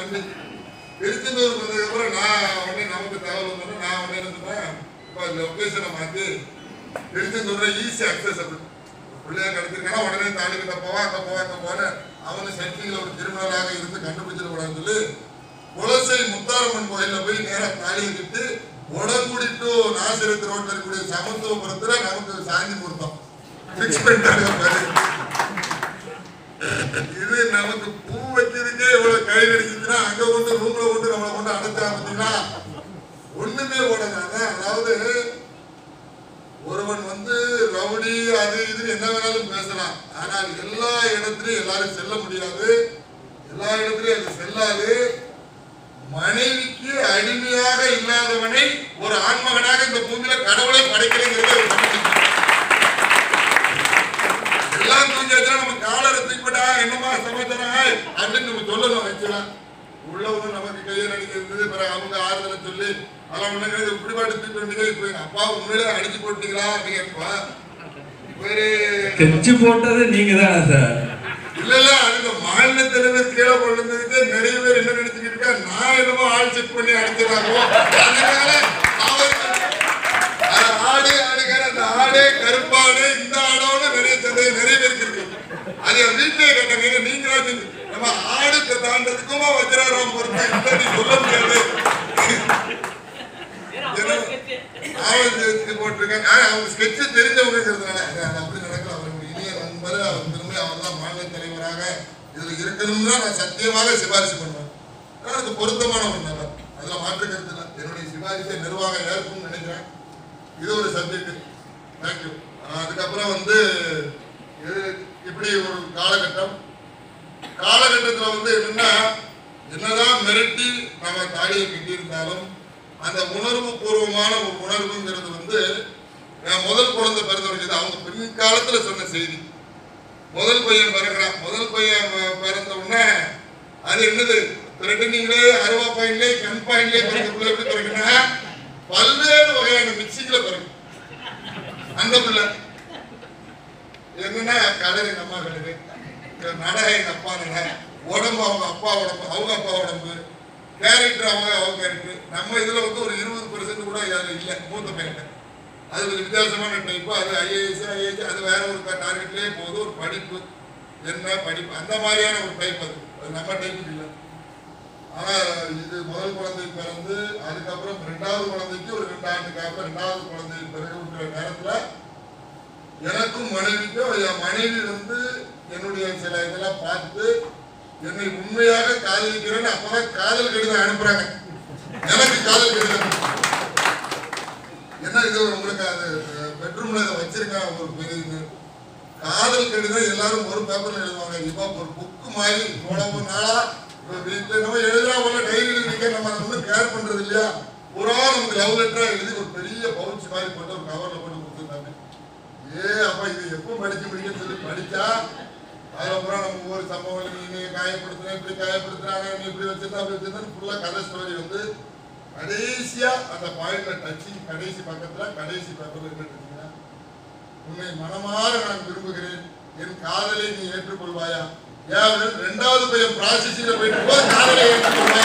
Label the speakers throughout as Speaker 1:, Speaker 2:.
Speaker 1: தம்பி திருச்செந்தூருக்கு வந்ததுக்கப்புறம் நான் உடனே நமக்கு தகவல் வந்தோன்னா நான் உடனே இருந்துப்பேன் இப்போ லொக்கேஷனை மாற்றி திருச்செந்தூர்ல ஈஸி அக்சசபிள் பிள்ளையா கிடைச்சிருக்கானா உடனே தாலிக்கிட்ட போவா அங்கே போவா அங்கே போன அவனு சர்ச்சையில் ஒரு கிரிமினலாக இருந்து கண்டுபிடிச்சிடக்கூடாதுன்னு சொல்லி குலசை முத்தாரம்மன் கோயிலில் போய் நேராக தாலியை கட்டி உடம்புடி டு நாசிரத்து ரோட்டில் இருக்கக்கூடிய சமத்துவபுரத்தில் நமக்கு சாந்தி முகூர்த்தம் ஃபிக்ஸ் பண்ணிட்டாங்க. இது நமக்கு பூ வைக்கிறதுக்கே இவ்வளவு கை அடிச்சுன்னா அங்க கொண்டு ரூம்ல கொண்டு நம்மளை கொண்டு அடைச்சா பார்த்தீங்கன்னா ஒண்ணுமே ஓடாது. அதாவது ஒருவன் வந்து ரவுடி அது இதுன்னு என்ன வேணாலும் பேசலாம், ஆனால் எல்லா இடத்துலயும் எல்லாரும் செல்ல முடியாது, எல்லா இடத்துலயும் அது செல்லாது. மனைவிக்கு அடிமையாக இல்லாதவனை ஒரு ஆண்மகனாக இந்த பூமியில கடவுளை படைக்கலைங்கிறது எல்லாம் தூங்கியாச்சுன்னா நம்ம காலரை தூக்கிப்பட்டா என்னமா சமாச்சாரம் அப்படின்னு நம்ம சொல்லணும். வச்சுக்கலாம் உள்ளவங்க நமக்கு கையில் அடிக்கிறது பிறகு அவங்க ஆறுதலை சொல்லி அதெல்லாம் ஒண்ணு இப்படிபாட்டு தூக்கி வேண்டியது. இப்போ எங்க அப்பா உண்மையிலே அடிச்சு போட்டீங்களா அப்படிங்கப்பா
Speaker 2: கெச்சு போட்டது நீங்க தானே சார்?
Speaker 1: இல்ல இல்ல அதுக்கு மாநில தலைவர் கீழே கொண்டதுக்கு நிறைய பேர் என்ன நினைச்சுக்கிட்டு இருக்கா நான் என்னமோ ஆள் செக் பண்ணி அடிச்சிடறாங்க. அதனால ஆடு ஆடுகிற அந்த ஆடே கருப்பாடு இந்த ஆடோட நிறைய பேருக்கு இருக்கு. அது வீட்டிலே கேட்டாங்க நீங்களா நம்ம ஆடுக்கு தாண்டதுக்குமா வஜ்ராராம் பொறுப்பு இல்லடி சொல்ல முடியாது. போட்டிருக்காங்க அவங்க ஸ்கெட்சு தெரிஞ்சவங்கிறதுனால அப்படி நடக்கல. அவருக்கு இனிய நண்பர் அவர் திரும்ப அவர் தான் மாநில தலைவராக இதுல இருக்கணும்னா நான் சத்தியமாக சிபாரிசு பண்ணுவேன். அதுக்கு பொருத்தமான ஒரு நபர், அதுல மாற்று கருத்து இல்லை. என்னுடைய சிபாரிசை நிர்வாகம் ஏற்கும்னு நினைக்கிறேன். இது ஒரு சப்ஜெக்ட். தேங்க்யூ. அதுக்கப்புறம் வந்து இப்படி ஒரு காலகட்டத்தில் வந்து என்னன்னா என்னதான் மிரட்டி நம்ம தாடியை கட்டியிருந்தாலும் அந்த உணர்வு பூர்வமான ஒரு உணர்வுங்கிறது வந்து முதல் குழந்தை பிறந்தவங்க அவங்க பின்காலத்தில் சொன்ன செய்தி. முதல் பையன் பிறகுறான். முதல் பையன் பிறந்த உடனே அது என்னது திரட்டினீங்களே அருவா பாயிண்ட்லே கண் பாயிண்ட்லே பிறகுள்ள எப்படி பிறகுனா பல்வேறு வகையான மிக்சிகளை பிறகு அந்த பிள்ளை என்னன்னா கலர் எங்க அம்மா கலரு, நடை எங்க அப்பா நடை, உடம்பு அவங்க அப்பா உடம்பு அவங்க அப்பா உடம்பு, கேரக்டர் அவங்க கேரக்டர். நம்ம இதுல வந்து ஒரு 20% கூட இல்லை மூத்த பையன். அது ஒரு வித்தியாசமான டைப்பு. அது ஐஏஎஸ் அது வேற ஒரு டார்கெட்லேயே போகுது. ஒரு படிப்பு என்ன படிப்பு அந்த மாதிரியான ஒரு டைப். அது நம்ம டைப்புக்கு இல்லை. ஆனால் இது முதல் குழந்தை பிறந்து அதுக்கப்புறம் 2வது குழந்தைக்கு ஒரு 2 ஆண்டுக்கு அப்புறம் 2வது குழந்தை பிறகுங்கிற நேரத்தில் எனக்கும் மனைவிக்கும் என் மனைவி வந்து என்னுடைய சில இதெல்லாம் பார்த்து என்னை உண்மையாக காதலிக்கிறேன்னு அப்பதான் காதல் கடிதம் அனுப்புறாங்க. எனக்கு காதல் கடிதம் என்ன இது உங்களுக்கு அது பெட்ரூம்ல இதை வச்சிருக்காங்க. ஒரு பெரிய காதல் கடிதம் எல்லாரும் ஒரு பேப்பர்ல எழுதுவாங்க. இப்போ ஒரு புக்கு மாதிரி இவ்வளவு நாளா வீட்டுல நம்ம எழுதுறா போல டைரி எழுதிக்க நம்ம அதை ஒன்றும் கேர் பண்றது இல்லையா. ஒரு ஆள் நமக்கு லவ் லெட்டரா எழுதி ஒரு பெரிய பவுச் மாதிரி போட்டு ஒரு கவர்ல போட்டு கொடுத்துருந்தாங்க. அப்ப இது எப்போ படிக்க முடியும்னு சொல்லி படிச்சா அதுக்கப்புறம் நம்ம ஒவ்வொரு சம்பவங்கள் நீ காயப்படுத்துறேன் இப்படி காயப்படுத்துறாங்க நீ இப்படி வச்சிருந்தா அப்படி வச்சிருந்தா ஃபுல்லா கதை ஸ்டோரி வந்து கடைசியா அந்த பாயிண்ட்ல டச்சிங் கடைசி பக்கத்துல கடைசி பேப்பர்ல என்ன உன்னை மனமாற நான் விரும்புகிறேன், என் காதலை நீ ஏற்றுக்கொள்வாயா? ஏன் 2வது பையன் ப்ராசஸிங்ல போயிட்டு போது காதலை ஏற்றுக்கொள்வாயா?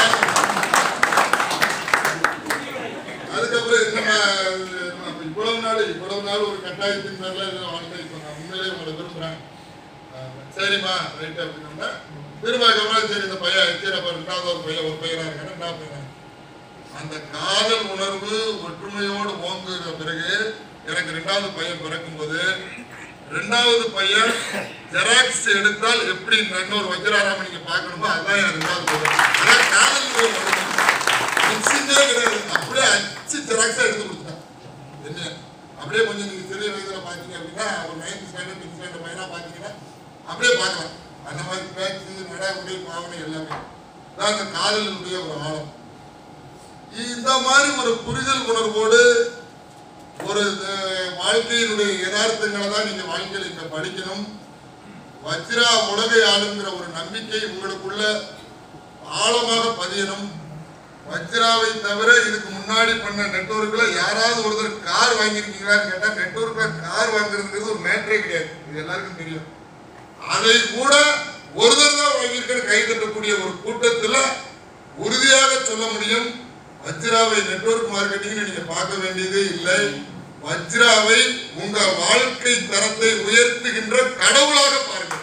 Speaker 1: அதுக்கப்புறம் இவ்வளவு நாள் ஒரு கட்டாயத்தின் மேல வாழ்க்கை நான் உண்மையிலே உங்களை விரும்புறேன். சரிம்மா ரைட் அப்படின்னா திரும்ப சரி இந்த பையன் சரி அப்ப 2வது ஒரு பையனா இருக்காரு 2வது பையன் அந்த காதல் உணர்வு ஒற்றுமையோடு ஓங்குகிற பிறகு எனக்கு 2வது பையன் பிறக்கும் போது 2வது பையன் ஜெராக்ஸ் எடுத்தால் எப்படி இன்னொரு வஜ்ராராம நீங்க பார்க்கணுமோ அதுதான் என் 2வது பையன். அதான் காதல் மிக்சிங்கே கிடையாது. அப்படியே அச்சு ஜெராக்ஸா எடுத்து கொடுத்துட்டான். என்ன அப்படியே கொஞ்சம் நீங்க சிறிய வயதுல பாத்தீங்க அப்படின்னா ஒரு 9th ஸ்டாண்டர்ட் 10th ஸ்டாண்டர்ட் பையனா பாத்தீங்கன்னா அப்படியே பார்க்கலாம். அந்த மாதிரி பேச்சு நடைமுறை பாவனை எல்லாமே தான் அந்த காதலினுடைய ஒரு ஆழம். இந்த மாதிரி ஒரு புரிதல் உணர்வோடு ஒரு வாழ்க்கையினுடைய யதார்த்தங்களை தான் நீங்க வாழ்க்கையில் இங்க படிக்கணும். வஜ்ரா உலகை ஆளுங்கிற ஒரு நம்பிக்கை உங்களுக்குள்ள ஆழமாக பதியணும். வஜ்ராவை தவிர இதுக்கு முன்னாடி பண்ண நெட்வொர்க்ல யாராவது ஒருத்தர் கார் வாங்கியிருக்கீங்களான்னு கேட்டா நெட்வொர்க்ல கார் வாங்குறதுங்கிறது ஒரு மேட்டரே கிடையாது. இது எல்லாருக்கும் தெரியும். அதை கூட ஒருத்தர் தான் வாங்கியிருக்க கை தட்டக்கூடிய ஒரு கூட்டத்துல உறுதியாக சொல்ல முடியும், வஜ்ராவை நெட்வொர்க் மார்க்கெட்டிங் நீங்க பார்க்க வேண்டியதே இல்லை. வஜ்ராவை உங்க வாழ்க்கை தரத்தை உயர்த்துகின்ற கடவுளாக பாருங்கள்.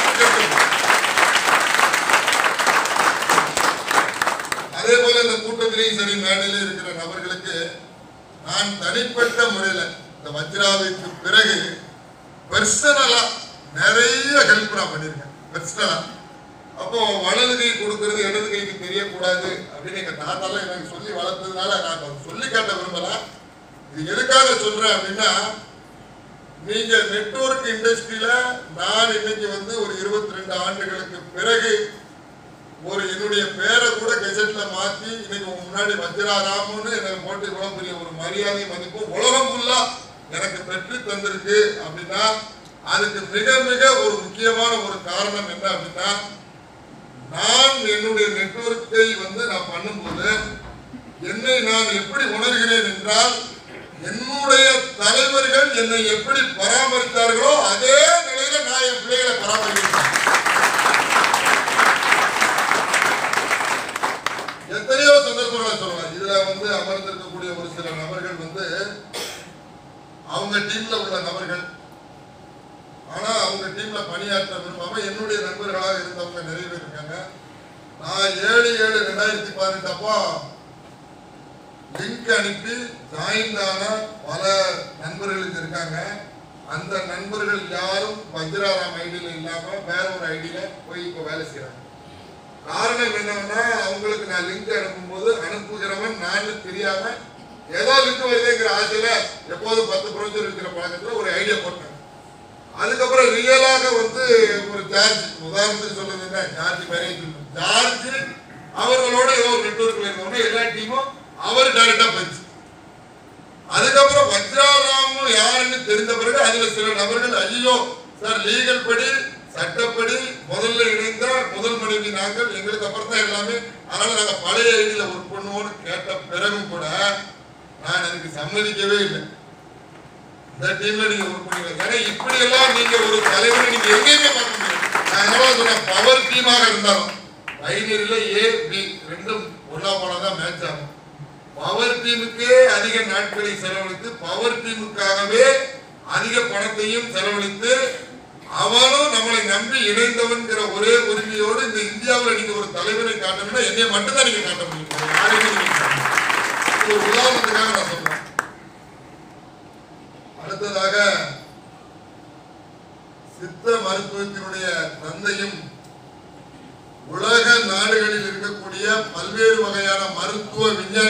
Speaker 1: அதே போல இந்த கூட்டத்திலையும் சரி, மேடையில இருக்கிற நபர்களுக்கு நான் தனிப்பட்ட முறையில் இந்த வஜ்ராவிற்கு பிறகு பர்சனலா நிறைய ஹெல்ப் நான் பண்ணியிருக்கேன். பர்சனலா அப்போ வலது கை கொடுக்கறது இடது கைக்கு தெரியக்கூடாது அப்படின்னு எங்க தாத்தாலாம் எனக்கு சொல்லி வளர்த்ததுனால நான் சொல்லி காட்ட விரும்பல. இது எதுக்காக சொல்றேன் அப்படின்னா, நீங்க நெட்வொர்க் இண்டஸ்ட்ரியில நான் இன்னைக்கு ஒரு 22 ஆண்டுகளுக்கு பிறகு ஒரு என்னுடைய பேரை கூட கெசட்ல மாத்தி இன்னைக்கு முன்னாடி வஜ்ராராமன்னு எனக்கு போட்டு இவ்வளவு பெரிய ஒரு மரியாதை மதிப்பும் உலகம் ஃபுல்லா எனக்கு பெற்று தந்திருக்கு அப்படின்னா, அதுக்கு மிக மிக ஒரு முக்கியமான ஒரு காரணம் என்ன அப்படின்னா, நான் என்னுடைய நெட்வொர்க்கை நான் பண்ணும்போது என்னை நான் எப்படி உணர்கிறேன் என்றால், என்னுடைய தலைவர்கள் என்னை எப்படி பராமரித்தார்களோ அதே நிலையில நான் என் பிள்ளைகளை பராமரிக்கிறேன். எத்தனையோ சந்தர்ப்பங்களை சொல்லலாம். இதுல அமர்ந்திருக்கக்கூடிய ஒரு சில நபர்கள் அவங்க டீம்ல உள்ள நபர்கள், ஆனா அவங்க டீம்ல பணியாற்ற விரும்பாம என்னுடைய நண்பர்களாக இருந்தவங்க நிறைய பேர் இருக்காங்க. நான் 7/7/2018 அப்போ லிங்க் அனுப்பி ஜாயின் ஆன பல நண்பர்களுக்கு இருக்காங்க. அந்த நண்பர்கள் யாரும் வஜ்ராராம் ஐடியில இல்லாம வேற ஒரு ஐடியில போய் இப்போ வேலை செய்யறாங்க. காரணம் என்னன்னா, அவங்களுக்கு நான் லிங்க் அனுப்பும்போது அனுப்புகிறவன் நான் தெரியாம ஏதோ லிங்க் வருதுங்கிற ஆசையில எப்போதும் 10 ப்ரௌசர் இருக்கிற பழக்கத்துல ஒரு ஐடியா போட்டேன். அதுக்கப்புறம் ரியலாக ஒரு ஜார்ஜ், உதாரணத்துக்கு சொல்றது என்ன, ஜார்ஜ் மேரேஜ் ஜார்ஜ் அவர்களோட ஏதோ ஒரு நெட்வொர்க்ல இருந்தவங்க எல்லா டீமும் அவர் டைரக்டா போயிடுச்சு. அதுக்கப்புறம் வஜ்ராராம் யாருன்னு தெரிந்த பிறகு அதுல சில நபர்கள், ஐயோ சார் லீகல் படி சட்டப்படி முதல்ல இணைந்த முதல் மனைவி நாங்கள், எங்களுக்கு அப்புறம் தான் எல்லாமே, அதனால நாங்க பழைய ஐடியில ஒர்க் பண்ணுவோம்னு கேட்ட பிறகும் கூட நான் எனக்கு சம்மதிக்கவே இல்லை. இந்த டீம்ல நீங்க ஒர்க் பண்ணுவீங்க, ஏன்னா இப்படி எல்லாம் நீங்க ஒரு தலைவரை நீங்க எங்கேயுமே பார்க்க முடியாது. நான் என்ன சொன்னேன், பவர் டீமாக இருந்தாலும் பைனரியில ஏ பி ரெண்டும் ஒன்னா போனாதான் மேட்ச் ஆகும். பவர் டீமுக்கே அதிக நாட்களை செலவழித்து பவர் டீமுக்காகவே அதிக பணத்தையும் செலவழித்து அவனும் நம்மளை நம்பி இணைந்தவன்கிற ஒரே உரிமையோடு இந்த இந்தியாவில் நீங்க ஒரு தலைவரை காட்டணும்னா என்னை மட்டும்தான் நீங்க காட்ட முடியும். யாரையுமே நீங்க ஒரு உதாரணத்துக்காக நான் சொல்றேன். அடுத்ததாக சித்த மருத்துவத்தினுடைய தந்தையும் உலக நாடுகளில் இருக்கக்கூடிய பல்வேறு வகையான மருத்துவ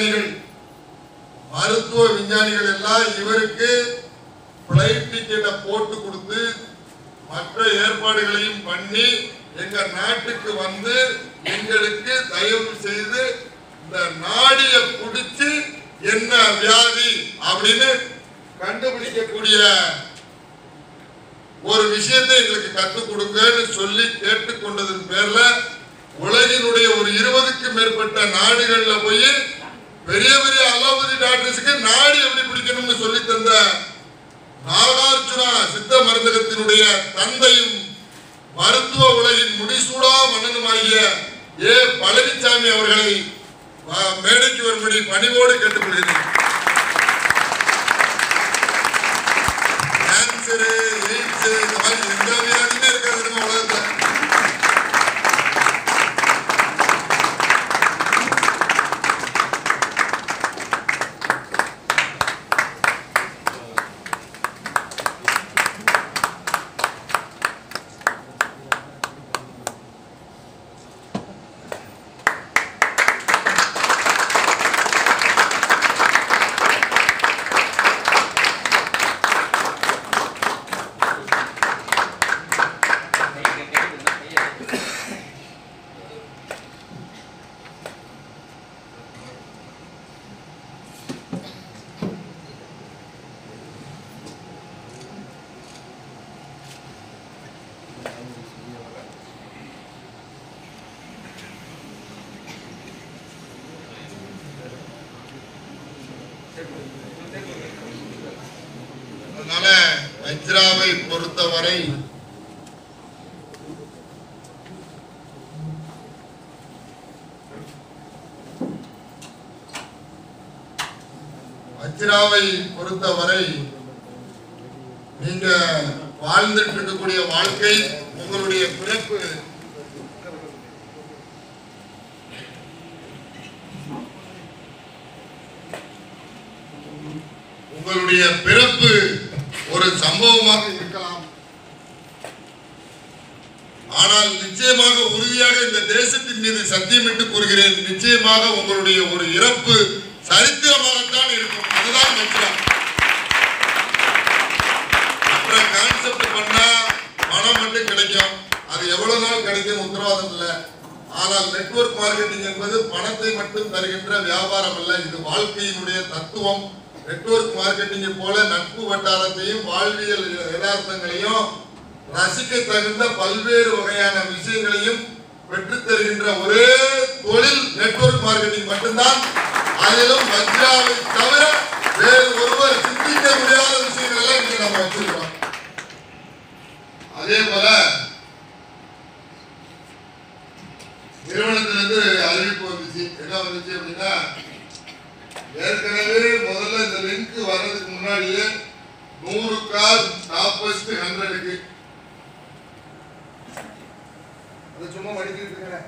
Speaker 1: விஞ்ஞானிகள் எல்லாம் இவருக்கு பிளைட் டிக்கெட்டை போட்டு கொடுத்து மற்ற ஏற்பாடுகளையும் பண்ணி எங்க நாட்டுக்கு எங்களுக்கு தயவு செய்து இந்த நாடிய பிடிச்சு என்ன வியாதி அப்படின்னு கண்டுபிடிக்கக்கூடிய ஒரு விஷயத்தை எங்களுக்கு கற்றுக் கொடுங்கன்னு சொல்லி கேட்டுக்கொண்டதன் பேர்ல உலகினுடைய ஒரு 20க்கும் மேற்பட்ட நாடுகள்ல போய் பெரிய பெரிய அலோபதி டாக்டர்ஸுக்கு நாடி எப்படி பிடிக்கணும்னு சொல்லி தந்த நாகார்ஜுனா சித்த மருந்தகத்தினுடைய தந்தையும் மருத்துவ உலகின் முடிசூடா மன்னனுமாகிய ஏ பழனிசாமி அவர்களை மேடைக்கு வரும்படி பணிவோடு கேட்டுக்கொள்கிறேன். கேன்சரு, எய்ட்ஸ் இந்த மாதிரி எந்த வியாதியுமே இருக்காது நம்ம உலகத்துல. அதனால வஜ்ராவை பொறுத்தவரை வஜ்ராவை பொறுத்தவரை நீங்க வாழ்ந்துட்டு இருக்கக்கூடிய வாழ்க்கை, உங்களுடைய பிறப்பு ஒரு சம்பவமாக இருக்கலாம். ஆனால் நிச்சயமாக உறுதியாக இந்த தேசத்தின் மீது சத்தியமிட்டு கூறுகிறேன், நிச்சயமாக உங்களுடைய ஒரு இறப்பு சரித்திரமாகத்தான் இருக்கும். அதுதான் வஜ்ரா. மற்ற கான்செப்ட் பண்ணா பணம் மட்டும் கிடைக்கும், அது எவ்வளவு நாள் கிடைக்கும் உத்தரவாதம் இல்லை. ஆனால் நெட்வொர்க் மார்க்கெட்டிங் என்பது பணத்தை மட்டும் தருகின்ற வியாபாரம் அல்ல, இது வாழ்க்கையினுடைய தத்துவம். நெட்வொர்க் மார்க்கெட்டிங் போல நட்பு வட்டாரத்தையும் வாழ்வியல் யதார்த்தங்களையும் ரசிக்க தகுந்த பல்வேறு வகையான விஷயங்களையும் பெற்றுத் தருகின்ற ஒரே தொழில் நெட்வொர்க் மார்க்கெட்டிங் மட்டும்தான். அதிலும் வஜ்ராவை தவிர வேறு ஒருவர் சிந்திக்க முடியாத விஷயங்கள் எல்லாம் இங்க நம்ம வச்சிருக்கோம். அதே போல நிறுவனத்திலிருந்து அறிவிப்பு வந்துச்சு. என்ன வந்துச்சு அப்படின்னா, ஏற்கனவே முதல்ல இந்த லிங்க் வர்றதுக்கு முன்னாடியே 100 கார் டாப்பஸ்ட் 100க்கு அது சும்மா மடிக்கிட்டு இருக்கேன்.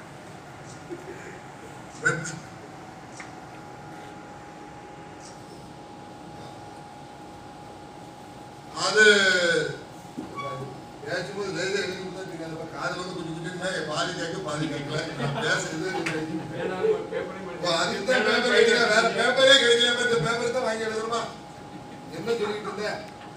Speaker 1: அது பேசும்போது லேசா எழுதி கொடுத்தா காது வந்து கொஞ்சம் கொஞ்சம் பாதி கேட்க பாதி கேட்கல. பேசுறது அதுதான் பேப்பர் கிடைக்கல, வேற பேப்பரே கிடைக்கல. இந்த பேப்பர் தான் வாங்கி எழுதுறோமா? என்ன சொல்லிட்டு இருந்தேன்?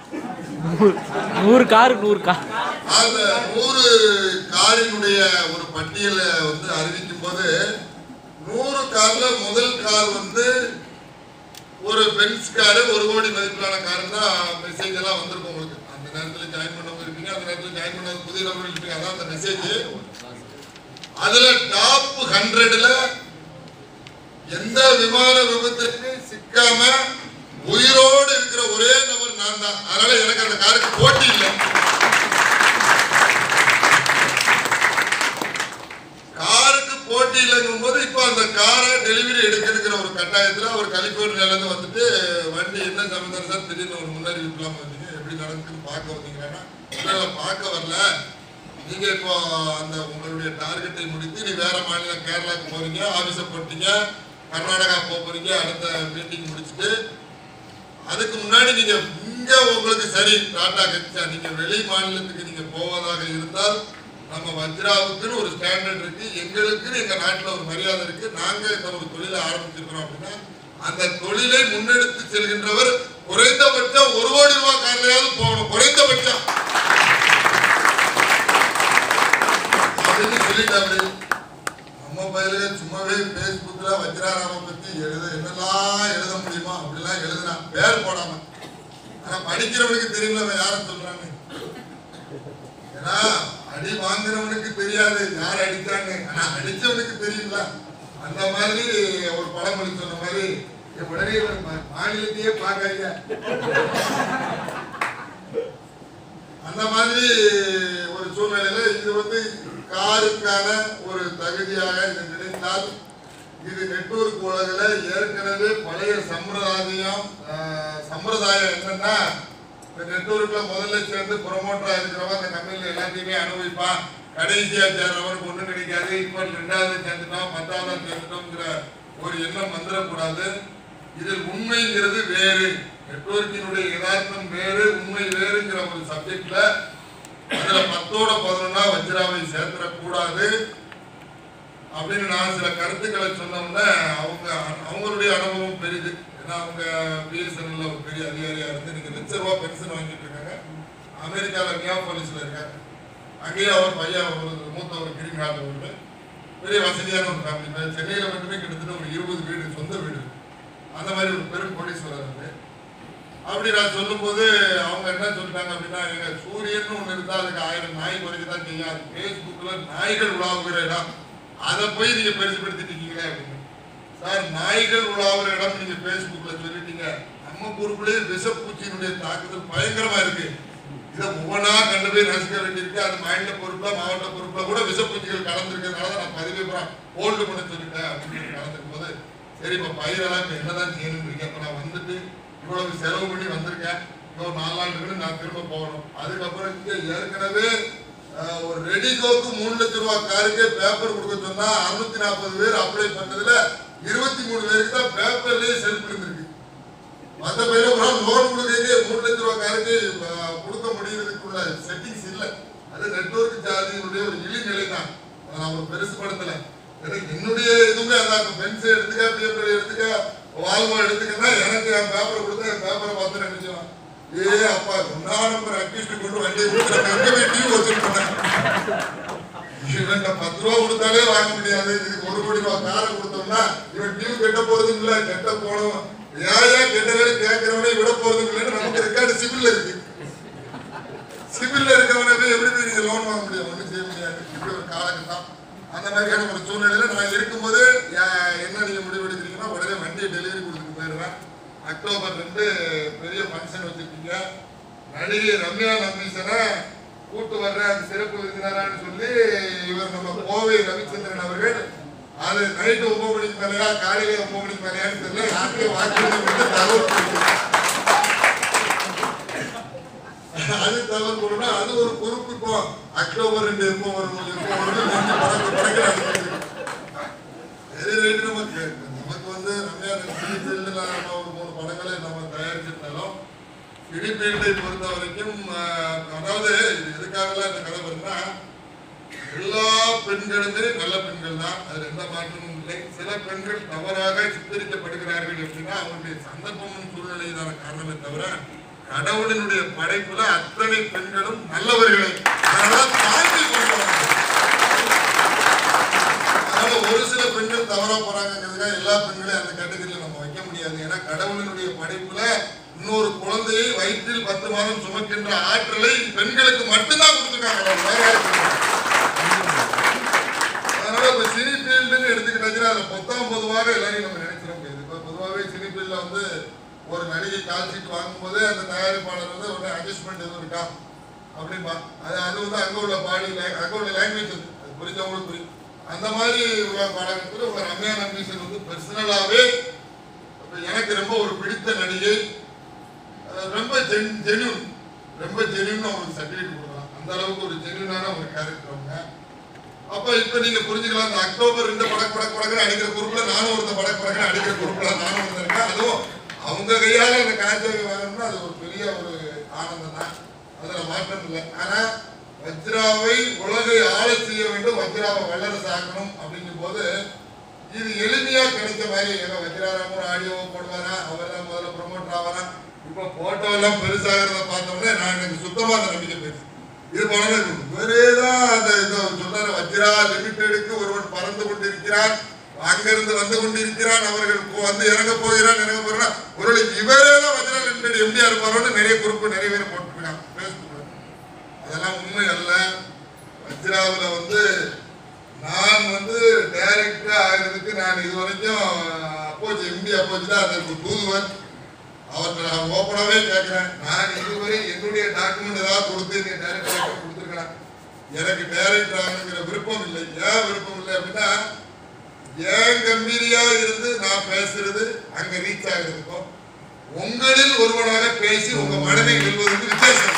Speaker 3: 100 காருக்கு 100 கார்.
Speaker 1: அந்த 100 காரினுடைய ஒரு பட்டியலை வந்து அறிவிக்கும் போது 100 கார்ல முதல் கார் வந்து ஒரு பென்ஸ் காரு, 1 கோடி மதிப்பிலான கார் தான் மெசேஜ் எல்லாம் வந்திருக்கும் உங்களுக்கு. அந்த நேரத்தில் ஜாயின் பண்ணவங்க இருப்பீங்க, அந்த நேரத்தில் ஜாயின் பண்ண புதிய நபர்கள் இருப்பீங்க. அதான் அந்த மெசேஜ். அதுல டாப் 100ல எந்த விமான விபத்துக்கு சிக்காம உயிரோடு இருக்கிற ஒரே நபர் நான் தான். அதனால எனக்கு அந்த காருக்கு போட்டி இல்லை. காருக்கு போட்டி இல்லைங்கும் போது இப்ப அந்த காரை டெலிவரி எடுக்கிற ஒரு கட்டாயத்துல அவர் கலிபோர்னியால இருந்து வந்துட்டு வண்டி என்ன சம்பந்தம் சார் திடீர்னு ஒரு முன்னறிவிப்புலாம் வந்தீங்க, எப்படி நடக்குதுன்னு பார்க்க வந்தீங்கன்னா, பார்க்க வரல, நீங்க இப்போ அந்த உங்களுடைய டார்கெட்டை முடித்து நீ வேற மாநிலம் கேரளாவுக்கு போறீங்க, ஆபீஸை போட்டீங்க, கர்நாடகா போறீங்க, அடுத்த மீட்டிங் முடிச்சுட்டு அதுக்கு முன்னாடி நீங்க இங்க உங்களுக்கு சரி டாடா கிடைச்சா நீங்க வெளி மாநிலத்துக்கு நீங்க போவதாக இருந்தால் நம்ம வஜ்ராவுக்குன்னு ஒரு ஸ்டாண்டர்ட் இருக்கு, எங்களுக்குன்னு எங்க நாட்டில் ஒரு மரியாதை இருக்கு, நாங்க இந்த ஒரு தொழிலை ஆரம்பிச்சிருக்கிறோம் அப்படின்னா அந்த தொழிலை முன்னெடுத்து செல்கின்றவர் குறைந்தபட்சம் 1 கோடி ரூபாய் கார்லையாவது போகணும், குறைந்தபட்சம் அப்படின்னு சொல்லிட்டாரு. நம்ம பயில சும்மாவே பேஸ்புக்ல வஜ்ராராம பத்தி என்னெல்லாம் எழுத முடியுமா அப்படிலாம் எழுதுனா பேர் போடாம. ஆனா படிக்கிறவனுக்கு தெரியல யாரும் சொல்றாங்க. ஏன்னா அடி வாங்குறவனுக்கு தெரியாது யார் அடிச்சாங்க, ஆனா அடிச்சவனுக்கு தெரியுங்களா. அந்த மாதிரி ஒரு பழமொழி சொன்ன மாதிரி உடனே மாநிலத்தையே பார்க்காங்க. அந்த மாதிரி ஒரு சூழ்நிலையில இது வந்து காருக்கான ஒரு தகுதியாக இது நினைத்தால் இது நெட்வொர்க் உலகில் ஏற்கனவே பழைய சம்பிரதாயம் என்னன்னா, இந்த நெட்வொர்க்ல முதல்ல சேர்ந்து ப்ரொமோட்டரா இருக்கிறவன் அந்த கம்பெனில எல்லாத்தையுமே அனுபவிப்பான், கடைசியா சேர்றவனுக்கு ஒன்றும் கிடைக்காது, இப்போ 2வது சேர்ந்துட்டோம் 10வது சேர்ந்துட்டோம்ங்கிற ஒரு எண்ணம் வந்துடக்கூடாது. இதில் உண்மைங்கிறது வேறு, நெட்வொர்க்கினுடைய யதார்த்தம் வேறு, உண்மை வேறுங்கிற ஒரு சப்ஜெக்ட்ல அதுல 10ஓட 11ஆ வஜ்ராவை சேர்த்துடக்கூடாது அப்படின்னு நான் சில கருத்துக்களை சொன்னோம்னா அவங்களுடைய அனுபவம் பெரிது. ஏன்னா அவங்க பிஎஸ்என்எல்ல ஒரு பெரிய அதிகாரியா இருந்து நீங்க ₹2 பென்ஷன் வாங்கிட்டு இருக்காங்க. அமெரிக்காவில் மியாபோலிஸ்ல இருக்காங்க. அங்கேயே அவர் பையன் ஒரு மூத்த ஒரு கிரீன் கார்டு ஒரு பெரிய வசதியான ஒரு ஃபேமிலி. சென்னையில மட்டுமே கிட்டத்தட்ட ஒரு 20 வீடு சொந்த வீடு, அந்த மாதிரி ஒரு பெரும் கோடீஸ்வரர் இருக்கு. அப்படி நான் சொல்லும் போது அவங்க என்ன சொல்லிட்டாங்க அப்படின்னா, எங்க சூரியன் ஒண்ணு இருந்தா அதுக்கு 1000 நாய் குறைக்கதான் செய்யும், அது பேஸ்புக்ல நாய்கள் உலாவுகிற இடம், அதை போய் நீங்க பெருசுபடுத்திட்டு இருக்கீங்களே அப்படின்னு. சார், நாய்கள் உலாவுகிற இடம் நீங்க பேஸ்புக்ல சொல்லிட்டீங்க, நம்ம பொறுப்புலேயே விஷப்பூச்சியினுடைய தாக்குதல் பயங்கரமா இருக்கு, இதை ஒவ்வொன்றா கண்டு போய் ரசிக்க வேண்டியிருக்கு. அது மாநில பொறுப்புல மாவட்ட பொறுப்புல கூட விஷப்பூச்சிகள் கலந்துருக்கிறதுனால நான் பதிவே ஹோல்டு பண்ண சொல்லிட்டேன் அப்படின்னு கலந்துருக்கும் போது, சரி இப்ப பயிரெல்லாம் இப்ப என்னதான் செய்யணும்னு இருக்கேன். அப்ப நான் வந்துட்டு இவ்வளவு செலவு பண்ணி வந்திருக்கேன், இன்னொரு 4 நாள் இருக்கு, நான் திரும்ப போகணும். அதுக்கப்புறம் இங்க ஏற்கனவே ஒரு ரெடிகோக்கு 3 லட்சம் ரூபாய் காருக்கே பேப்பர் கொடுக்க சொன்னா 640 பேர் அப்ளை பண்ணதுல 23 பேருக்கு தான் பேப்பர்லயே செல்ஃப் இருந்திருக்கு. மற்ற பேர் லோன் கொடுக்க 3 லட்சம் ரூபாய் காருக்கு கொடுக்க முடியறதுக்குள்ள செட்டிங்ஸ் இல்லை. அது நெட்வொர்க் சார்ஜினுடைய ஒரு இழிநிலை தான். நான் ஒரு பெருசு படத்துல என்னுடைய இதுவுமே அதான். பென்ஸ் எடுத்துக்க, பேப்பர் எடுத்துக்க, வால்வா எடுத்துக்கன்னா எனக்கு என் பேப்பரை கொடுத்தா என் பேப்பரை பார்த்து நினைச்சுவான், ஏ அப்பா நம்பர் அக்யூஸ்ட் கொண்டு வண்டியை டிவி வச்சுருப்பேன். இவன் 10 ரூபா கொடுத்தாலே வாங்க முடியாது, இதுக்கு 1 கோடி ரூபாய் காரை கொடுத்தோம்னா இவன் டிவி கெட்ட போறதும் இல்லை, கெட்ட போனோம் ஏயா கெட்டவனே கேட்கிறவனே விட போறதும் இல்லைன்னு நமக்கு ரெக்கார்டு சிபில்ல இருக்கு. சிபில்ல இருக்கவனே எப்படி நீங்க லோன் வாங்க முடியும்? ஒன்றும் செய்ய முடியாது. இப்படி ஒரு காலகட்டம். அந்த மாதிரியான ஒரு சூழ்நிலையில நான் இருக்கும்போது என்ன நீங்க முடிவு எடுக்கிறீங்கன்னா உடனே வண்டியை டெலிவரி கொடுத்துட்டு போயிடுவேன். அக்டோபர் 2 பெரிய ஃபங்க்ஷன் வச்சிருக்கீங்க. நடிகை ரம்யா நம்பீசனை கூட்டு வர்ற அந்த சிறப்பு விருந்தினரான்னு சொல்லி இவர் நம்ம கோவை ரவிச்சந்திரன் அவர்கள் அது நைட்டு 9 மணிக்கு மேலையா காலையில 9 மணிக்கு மேலையான்னு தெரியல, யாருக்கே வாக்கு தகவல் அது தகவல் போடணும். அது ஒரு பொறுப்பு. இப்போ அக்டோபர் 2 எப்போ வரும் நமக்கு வந்து ரம்யா சினிஃபீல்டுல ஒரு 3 படங்களை நம்ம தயாரிச்சிருந்தாலும் சினிஃபீல்டை பொறுத்த வரைக்கும் அதாவது எதுக்காகலாம் இந்த கதை வருதுன்னா எல்லா பெண்களுமே நல்ல பெண்கள் தான், அதுல எந்த மாற்றமும் இல்லை. சில பெண்கள் தவறாக சித்தரிக்கப்படுகிறார்கள் அப்படின்னா அவங்களுடைய சந்தர்ப்பமும் சூழ்நிலைதான காரணமே தவிர கடவுளினுடைய படைப்புல அத்தனை பெண்களும் நல்லவர்களை தாண்டி கொள்வாங்க. அதனால ஒரு சில பெண்கள் தவறா போறாங்கிறதுக்காக எல்லா பெண்களையும் அந்த கேட்டகரியில நம்ம வைக்க முடியாது. ஏன்னா கடவுளினுடைய படைப்புல இன்னொரு குழந்தையை வயிற்றில் 10 மாதம் சுமக்கின்ற ஆற்றலை பெண்களுக்கு மட்டும்தான் கொடுத்துருக்காங்க. அதனால இப்ப சினி ஃபீல்டுன்னு எடுத்துக்கிட்டாச்சுன்னா அதுல பொதுவாக எல்லாரையும் நம்ம நினைச்சிட முடியாது. இப்ப பொதுவாகவே சினி ஃபீல்ட்ல வந்து ஒரு நடிகை கால் ஷீட் வாங்கும் போது அந்த தயாரிப்பாளர் வந்து உடனே அட்ஜஸ்ட்மெண்ட் எதுவும் இருக்கா அப்படின்பா. அது வந்து அங்க உள்ள பாடி அங்க உள்ள லாங்குவேஜ் அது புரிஞ்சவங்களுக்கு புரியும். அந்த மாதிரி உள்ள பாடகத்தில் ஒரு ரம்யா நம்பீசன் வந்து பர்சனலாவே எனக்கு ரொம்ப ஒரு பிடித்த நடிகை, ரொம்ப ஜென்யூன் அவங்களுக்கு சர்டிஃபிகேட் கொடுக்கலாம். அந்த அளவுக்கு ஒரு ஜென்யூனான ஒரு கேரக்டர் அவங்க. அப்ப இப்ப நீங்க புரிஞ்சுக்கலாம், இந்த அக்டோபர் 2 படக்கு அடிக்கிற குரூப்ல நானும் ஒரு படக்கு அடிக்கிற குரூப்ல நானும் இருக்கேன். அதுவும் அவங்க கையால அந்த காட்சியை வாங்கணும்னா அது ஒரு பெரிய ஒரு ஆனந்தம் தான், அதுல மாற்றம் இல்லை. ஆனா வஜ்ராவை உலகை ஆள செய்ய வேண்டும், வஜ்ராவை வல்லரசு ஆக்கணும் அப்படிங்கும் போது இது எளிமையா கிடைச்ச மாதிரி. ஏன்னா வஜ்ராராம ஒரு ஆடியோ போடுவாரா, அவர் தான் முதல்ல ப்ரொமோட்டர் ஆவாரா. இப்ப போட்டோ எல்லாம் பெருசாகிறத பார்த்தோம்னா நான் எனக்கு சுத்தமா அந்த நம்பிக்கை போயிடுச்சு. இது போனது இவரேதான் அந்த சொல்றாரு, வஜ்ரா லிமிடெடுக்கு ஒருவன் பறந்து கொண்டிருக்கிறார், அங்கிருந்து வந்து கொண்டிருக்கிறான், அவர்கள் வந்து இறங்க போகிறான் ஒரு இவரேதான் வஜ்ரா லிமிடெட் எம்டிஆர் இருப்பாரோன்னு நிறைய குறிப்பு நிறைய பேர் போட்டுருக்காங்க பேஸ்புக்ல. அதெல்லாம் உண்மை அல்ல. வஜ்ராவில் வந்து நான் வந்து டைரக்டரா ஆகிறதுக்கு நான் இது வரைக்கும் அப்போச்சு எம்டி அப்போச்சு தான் அதற்கு தூதுவன். அவர்கிட்ட நான் ஓப்பனாவே கேட்கிறேன், நான் இதுவரை என்னுடைய டாக்குமெண்ட் ஏதாவது கொடுத்து நீ டைரக்டர் கொடுத்துருக்கிறேன். எனக்கு டைரக்டர் ஆகணுங்கிற விருப்பம் இல்லை. ஏன் விருப்பம் இல்லை அப்படின்னா ஏன் கம்பீரியா இருந்து நான் பேசுறது அங்க ரீச் ஆகிறதுக்கும் உங்களில் ஒருவனாக பேசி உங்க மனதை வெல்வதற்கு வித்தியாசம்.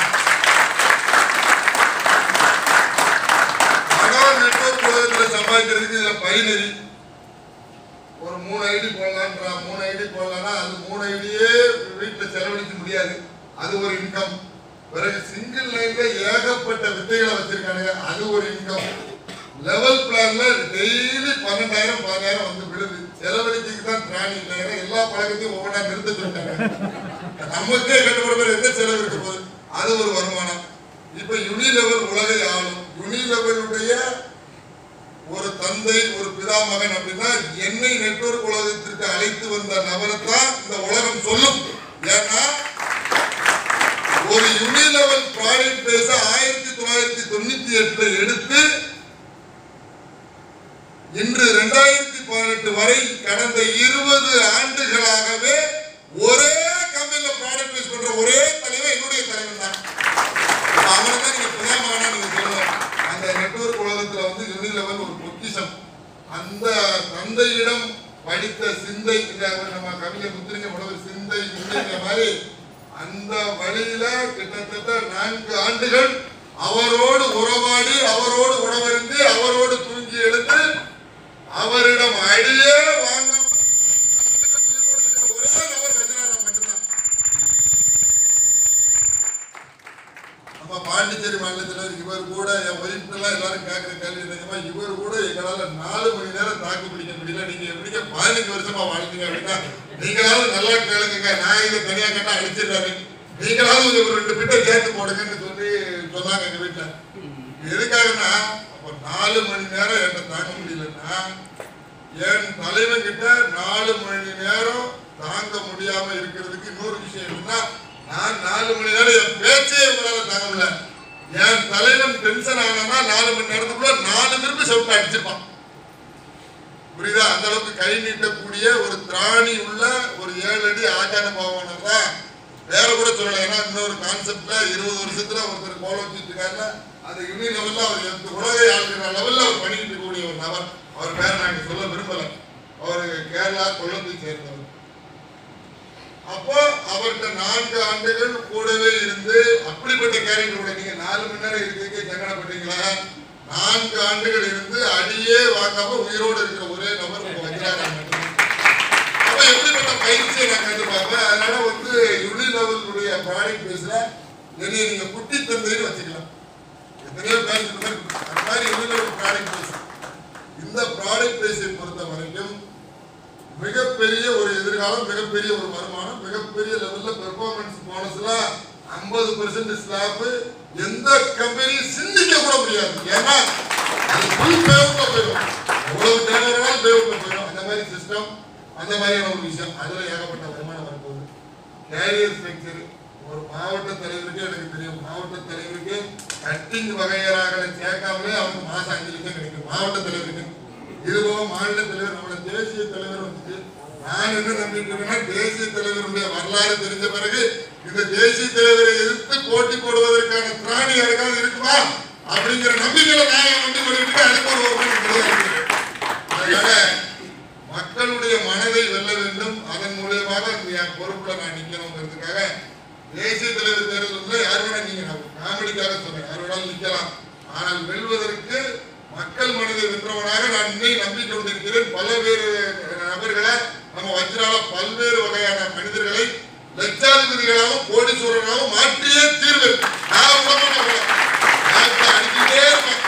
Speaker 1: நெட்வொர்க் உலகத்துல சம்பாதிக்கிறதுக்கு இதுல பைனரி ஒரு 3 ஐடி போடலான்றான். 3 ஐடி போடலாம்னா அது 3 ஐடியே வீட்டுல செலவழிக்க முடியாது, அது ஒரு இன்கம். பிறகு சிங்கிள் லைன்ல ஏகப்பட்ட வித்தைகளை வச்சிருக்காங்க, அது ஒரு இன்கம். லெவல் பிளான்ல டெய்லி 12,000 வந்து விடுது. செலவழிக்கு தான் திராணி இல்லை. எல்லா பழக்கத்தையும் ஒவ்வொன்றா நிறுத்த சொல்லிட்டாங்க. நமக்கே கட்டுப்பட எந்த செலவு இருக்க போகுது, அது ஒரு வருமானம். இப்ப யூனிலெவல் உலகை ஆளும். யூனிலெவலுடைய ஒரு தந்தை ஒரு பிதாமகன் அப்படின்னா என்னை நெட்வொர்க் உலகத்திற்கு அழைத்து வந்த நபரைத்தான் இந்த உலகம் சொல்லும். ஏன்னா ஒரு யூனிலெவல் ப்ராடக்ட் பேச 1998 எடுத்து இன்று 2018 வரை கடந்த 20 ஆண்டுகளாகவே ஒரே கம்பெனில ப்ராடக்ட் பேஸ் பண்ற ஒரே தலைவர் என்னுடைய தலைவர் தான். அவனை தான் நீங்க பிதாமகனா நீங்க சொல்லணும். அந்த நெட்வொர்க் உலகத்துல வந்து யூனிலெவல் ஒரு பொக்கிஷம். அந்த தந்தையிடம் படித்த சிந்தை நம்ம கவிஞர் முத்திரிங்க உணவு சிந்தை சிந்தைங்கிற மாதிரி அந்த வழியில கிட்டத்தட்ட 4 ஆண்டுகள் அவரோடு உறவாடி அவரோடு உணவருந்தி அவரோடு தூங்கி எழுந்து அவரிடம் அடியே வாங்க ஒரே நபர் ரஜினாராம் மட்டும்தான். நம்ம பாண்டிச்சேரி மாநிலத்தில் இவர் கூட என் ஒய்ஃப்லாம் எல்லாரும் கேட்கிற கேள்வி என்னமா, இவர் கூட எங்களால 4 மணி நேரம் தாக்கு பிடிக்க முடியல, நீங்க எப்படிங்க 15 வருஷமா வாழ்ந்தீங்க அப்படின்னா, நீங்களாவது நல்லா கேளுங்க, நான் இதை தனியா கேட்டா அழிச்சிடுறாரு, நீங்களாவது ஒரு 2 பிட்டை சேர்த்து போடுங்கன்னு சொன்னாங்க எங்க வீட்டுல. எதுக்காகனா அப்ப 4 மணி நேரம் என்ன தாங்க முடியலன்னா, என் தலைவன் கிட்ட 4 மணி நேரம் தாங்க முடியாம இருக்கிறதுக்கு இன்னொரு விஷயம் என்னன்னா, நான் 4 மணி நேரம் என் பேச்சே உங்களால தாங்க முடியல. என் தலைவன் டென்ஷன் ஆனா 4 மணி நேரத்துக்குள்ள 4 திருப்பி செவுட்டு அடிச்சிருப்பான். புரியுதா? அந்த அளவுக்கு கை நீட்டக்கூடிய ஒரு திராணி உள்ள ஒரு 7 அடி ஆச்சார பாவனர் தான். வேற கூட சொல்லல. ஏன்னா இன்னொரு கான்செப்ட்ல 20 வருஷத்துல ஒருத்தர் கோல வச்சுட்டு இருக்காருன்னா, அந்த யூனி லெவல்ல அவர் உலகை ஆளுகிற லெவல்ல அவர் பண்ணிட்டு இருக்கக்கூடிய ஒரு நபர். அவர் பேரை நாங்க சொல்ல விரும்பல. அவர் கேரளா கொல்லத்தை சேர்ந்தவர். அப்போ அவர்கிட்ட 4 ஆண்டுகள் கூடவே இருந்து அப்படிப்பட்ட கேரக்டரோட நீங்க 4 மணி நேரம் இருக்கிறதுக்கே சங்கடப்பட்டீங்களா? 4 ஆண்டுகள் இருந்து அடியே வாங்காம உயிரோடு இருக்கிற ஒரே நபர் வஜ்ராராம். அப்ப எப்படிப்பட்ட பயிற்சியை நான் எதிர்பார்ப்பேன். அதனால யூனி லெவலுடைய ப்ராடக்ட் பேஸ்ல என்னைய நீங்க குட்டி தந்தைன்னு வச்சுக்கலாம். எத்தனையோ பேர் அந்த மாதிரி யூனி லெவல் ப்ராடக்ட் பேஸ். இந்த ப்ராடக்ட் பேஸை பொறுத்த வரைக்கும் மிகப்பெரிய ஒரு எதிர்காலம், மிகப்பெரிய ஒரு வருமானம், மிகப்பெரிய லெவல்ல பெர்ஃபார்மன்ஸ் போனஸ்ல 50% ஸ்லாப் எந்த கம்பெனியும் சிந்திக்க கூட முடியாது. ஏன்னா அது ஃபுல் பேவுட்ல போயிடும். எவ்வளவு டேர்னோவரால் பேவுட்ல போயிடும். அந்த மாதிரி சிஸ்டம், அந்த மாதிரியான ஒரு விஷயம். அதுல ஏகப்பட்ட வருமானம் வரப்போகுது. கேரியர் ஸ்ட்ரக்சர் ஒரு மாவட்ட தலைவருக்கு எனக்கு தெரியும், மாவட்ட தலைவருக்கு கட்டிங் வகையராக சேர்க்காமலே அவங்க மாசம் 5 லட்சம் கிடைக்கும் மாவட்ட தலைவருக்கு. இதுபோக மாநில தலைவர், நம்மளோட தேசிய தலைவர் வந்துட்டு நான் என்ன நம்பிட்டு இருக்கேன்னா, தேசிய தலைவருடைய வரலாறு தெரிஞ்ச பிறகு இந்த தேசிய தலைவரை எதிர்த்து போட்டி போடுவதற்கான திராணி யாருக்காவது இருக்குமா அப்படிங்கிற நம்பிக்கையில நான் நம்பி கொண்டிருக்கேன். அதுக்கு ஒரு வருமானம் கிடையாது. அதனால மக்களுடைய மனதை வெல்ல வேண்டும். அதன் மூலியமாக என் பொறுப்புல நான் நிக்கணுங்கிறதுக்காக தேசிய தலைவர் தேர்தலில் யார் வேணா, நீங்க காமெடிக்காக சொன்னேன், யார் வேணாலும் நிக்கலாம். ஆனால் வெல்வதற்கு மக்கள் மனதை வென்றவனாக நான் இன்னைக்கு நம்பிக்கை கொண்டிருக்கிறேன். பல்வேறு நபர்களை நம்ம வஜ்ரால பல்வேறு வகையான மனிதர்களை லட்சாதிபதிகளாகவும் கோடீஸ்வரர்களாகவும் மாற்றியே தீர்வு. அடிக்கிட்டே இருப்பேன்.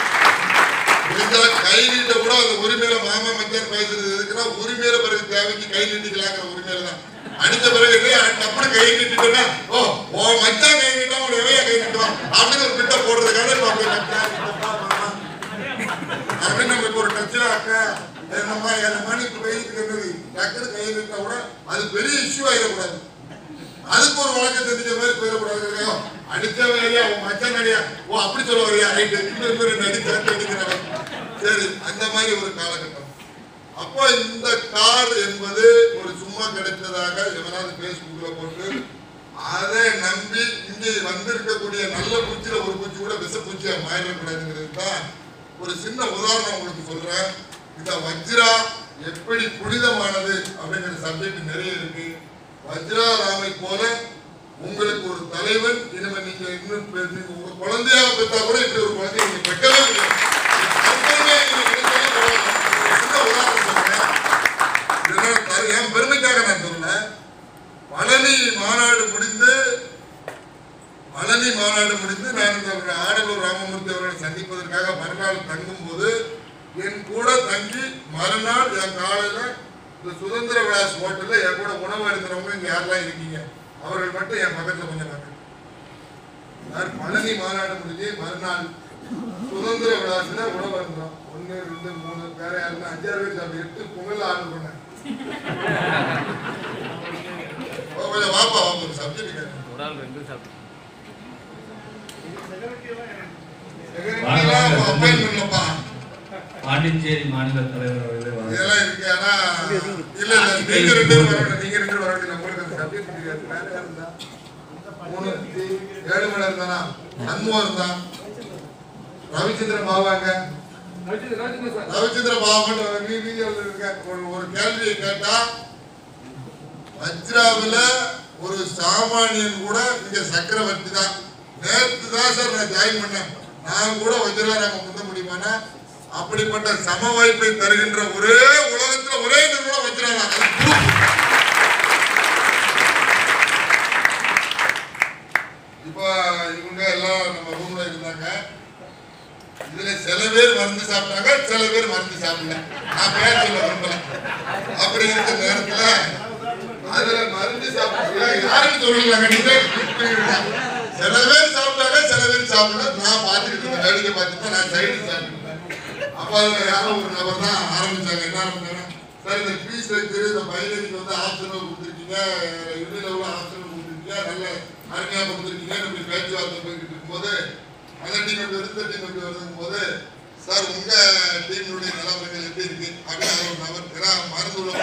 Speaker 1: கை நீட்ட கூட அந்த உரிமையில மாமா மச்சான் பேசுறது எதுக்குன்னா, உரிமையில பிறகு தேவைக்கு கை நீட்டிக்கலாங்கிற உரிமையில தான். அடித்த பிறகு அப்படி கை நீட்டிட்டோம்னா, ஓ மச்சான் கை நீட்டா ஒரு எவையா கை நீட்டுவான் அப்படின்னு ஒரு பிட்ட போடுறதுக்காக அப்படின்னு நம்ம ஒரு டச்சில் அக்கா நம்ம மணிக்கு வெயிட்டு டக்குனு கை நீட்டா கூட அது பெரிய இஷ்யூ ஆகிடக்கூடாது. அதுக்கு ஒரு வழக்கம் தெரிஞ்ச மாதிரி போயிடக்கூடாது. அடிச்சவன் ஐயா உன் மச்சான் அடியா, ஓ அப்படி சொல்ல வரையா, ரைட்டு இன்னொரு அடிக்கிறாங்க. சரி, அந்த மாதிரி ஒரு காலகட்டம். அப்போ இந்த கார் என்பது ஒரு சும்மா கிடைத்ததாக எவனாவது பேஸ்புக்ல போட்டு அதை நம்பி இங்கே வந்திருக்கக்கூடிய நல்ல பூச்சியில ஒரு பூச்சி கூட விஷ பூச்சியா மாறிடக்கூடாதுங்கிறது தான் ஒரு சின்ன உதாரணம் உங்களுக்கு சொல்றேன். இந்த வஜ்ரா எப்படி புனிதமானது அப்படிங்கிற சப்ஜெக்ட் நிறைய இருக்கு. வஜ்ராராமை போல உங்களுக்கு ஒரு தலைவன் இனிமே நீங்க இன்னும் உங்க குழந்தையாக பெற்றா கூட இப்படி ஒரு குழந்தைய நீங்க பெற்றவே முடியாது. உதாரணம் சொல்றேன், என் பெருமைக்காக நான் சொல்ல. பழனி மாநாடு முடிந்து நான் இந்த ஆடலூர் ராமமூர்த்தி அவர்களை சந்திப்பதற்காக மறுநாள் தங்கும் போது என் கூட தங்கி மறுநாள் என் காலையில இந்த சுதந்திர விலாஸ் ஹோட்டல்ல என் கூட உணவு எடுக்கிறவங்க இங்க யாரெல்லாம் இருக்கீங்க அவர்கள் மட்டும் என் பக்கத்துல கொஞ்சம் பார்க்க. பழனி மாநாடு முடிஞ்சு மறுநாள் சுதந்திர விலாஸ்ல உணவு இருந்தோம். 1 2 3 பேர யாருன்னா 5 6 பேர் சாப்பிட்டு 8 பொங்கல் ஆர்டர் பண்ணேன். கொஞ்சம் வாப்பா ஒரு சப்ஜெக்ட் கேட்க
Speaker 2: பாண்டிச்சேரி மாநில தலைவர்
Speaker 1: இதெல்லாம் இருக்கு. ஆனா இல்ல நீங்க 2 பேரும் வரணும், நீங்க 2 பேரும் வரணும். நம்மளுக்கு அந்த சப்ஜெக்ட் தெரியாது. வேற யார் இருந்தா 3 7 மணி இருந்தானா, சண்முகம் இருந்தா, ரவிச்சந்திரன் பாவாங்க, ரவிச்சந்திர பாபன் ஒரு கேள்வியை கேட்டா வஜ்ராவில ஒரு சாமானியன் கூட இங்க சக்கரவர்த்தி தான். நேற்று தான் சார் நான் ஜாயின் பண்ணேன். நான் கூட வஜ்ரா நாம முந்த முடியுமானா அப்படிப்பட்ட சம வாய்ப்பை தருகின்ற ஒரே உலகத்துல ஒரே நிறுவனம் வஜ்ரா தான். இப்ப இவங்க எல்லாம் நம்ம ரூம்ல இருந்தாங்க. இதுல சில பேர் மருந்து சாப்பிட்டாங்க, சில பேர் மருந்து சாப்பிடல. நான் பேர் சொல்ல விரும்பல. அப்படி இருக்கிற நேரத்துல அதுல மருந்து சாப்பிட்டு யாருன்னு சொல்லலாங்க. சில பேர் சாப்பிட்டாங்க, சில பேர் சாப்பிடல. நான் பார்த்துக்கிட்டு இருந்தேன், வேடிக்கை பார்த்துட்டு நான் சைடு சாப்பிட்டேன். அப்ப அதுல யாரோ ஒரு நபர் தான் ஆரம்பிச்சாங்க. என்ன ஆரம்பிச்சாங்க? சார் இந்த பீஸ் ஸ்ட்ரக்சர் இந்த பைலரிக்கு வந்து ஆப்ஷனல் கொடுத்துருக்கீங்க, யூனிலெவல் ஆப்ஷனல் கொடுத்துருக்கீங்க, நல்ல அருமையா கொடுத்துருக்கீங்க. இப்படி பேச்சுவார்த்தை போய்கிட்டு இருக்கும்போது அந்த டீம் எப்படி வருது, டீம் எப்படி வருதுங்கும் போது சார் உங்க டீமுடைய நிலவரங்கள் எப்படி இருக்கு அப்படின்னு ஒரு நபர் மருந்து உள்ள